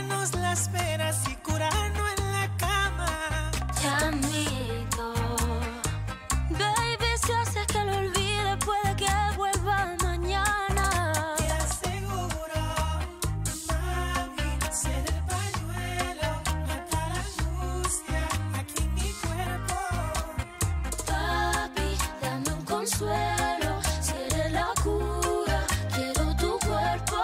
aliviarnos las penas y curarnos en la cama. Chamito, baby, si haces que lo olvide, puede que vuelva mañana. Te aseguro, mami, ser el pañuelo, mata la angustia aquí en mi cuerpo. Papi, dame un consuelo, si eres la cura, quiero tu cuerpo.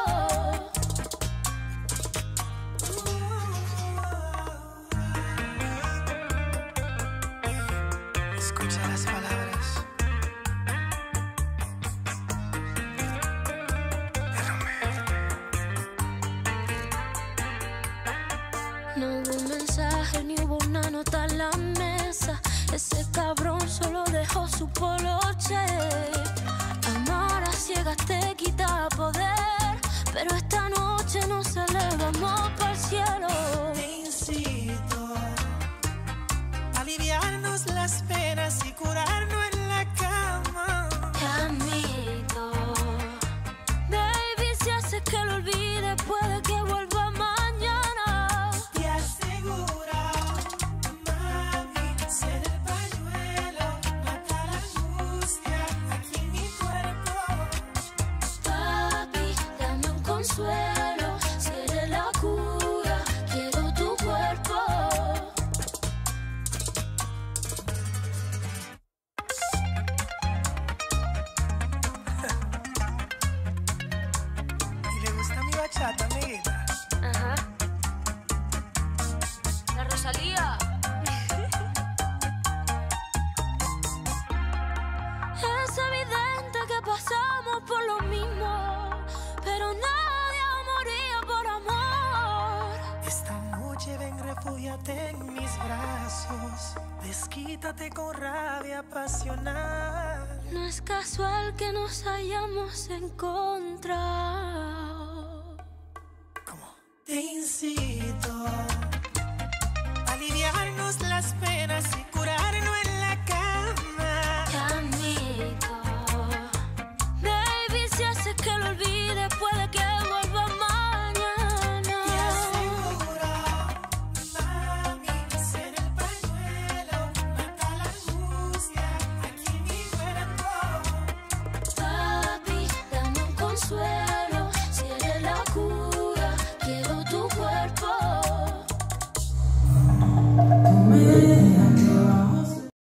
Escucha las palabras de Romeo. No hubo un mensaje ni hubo una nota en la mesa. Ese cabrón solo dejó su poloche. Amar a ciegas te quita poder, pero esta noche nos elevamos para el cielo. Te incito a aliviarnos las penas y curarnos en la cama. Chamito, baby, si haces que lo olvide, puede que vuelva mañana. Te aseguro, mami, ser el pañuelo, mata la angustia aquí en mi cuerpo. Papi, dame un consuelo, si eres la cura, quiero tu cuerpo. ¿Y le gusta mi bachata, amiguita? Ajá. La Rosalía. Es evidente que pasamos por lo mismo, pero nadie moría por amor. Esta noche ven, refúgiate en mis brazos, desquítate con rabia pasional. No es casual que nos hayamos encontrado. ¿Cómo? Te incito a aliviarnos las penas y